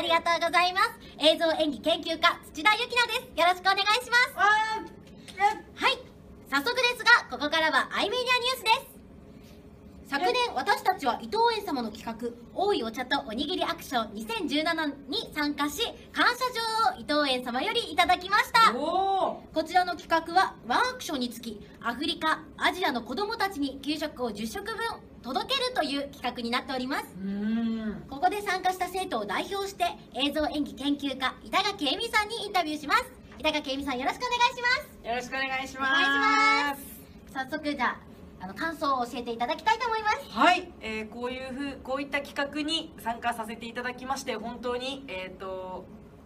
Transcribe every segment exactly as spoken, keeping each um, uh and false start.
ありがとうございます。映像演技研究家土田ゆきなです。よろしくお願いします。はい、早速ですがここからはアイメディアニュースです。昨年私たちは伊藤園様の企画「多いお茶とおにぎりアクションにせんじゅうなな」に参加し、感謝状を伊藤園様よりいただきました。こちらの企画はワンアクションにつきアフリカアジアの子どもたちに給食をじゅっしょくぶん届けるという企画になっております。ここで参加した生徒を代表して映像演技研究家板垣恵美さんにインタビューします。板垣恵美さん、よろしくお願いします。 よろしくお願いします。 お願いします。早速じゃああの感想を教えていただきたいと思います。 はい、えー、こういうふうこういった企画に参加させていただきまして本当にえっ、ー、と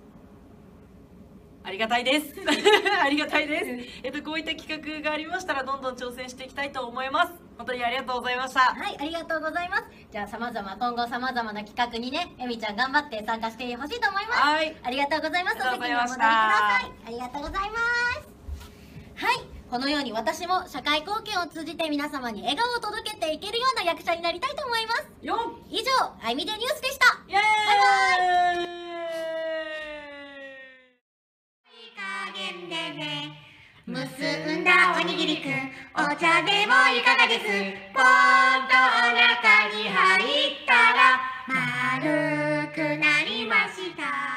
ありがたいですありがたいですえっとこういった企画がありましたらどんどん挑戦していきたいと思います。本当にありがとうございました。 はい、ありがとうございます。じゃあ様々今後様々な企画にね、えみちゃん頑張って参加してほしいと思います。 はい、 ありがとうございます。 ありがとうございました。 お席にお戻りください。ありがとうございます。はい、このように私も社会貢献を通じて皆様に笑顔を届けていけるような役者になりたいと思います。 よっ、 以上、アイメディアニュースでした。 イエーイ。 バイバイ。 結んだおにぎりくん、お茶でもいかがです。ポンとお腹に入ったら丸くなりました。